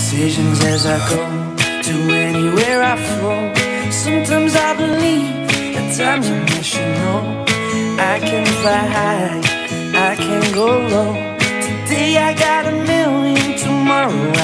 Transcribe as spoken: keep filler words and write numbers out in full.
decisions as I go to anywhere I flow. Sometimes I believe, at times I wish you know I can fly high, I can go low. Today I got a million, tomorrow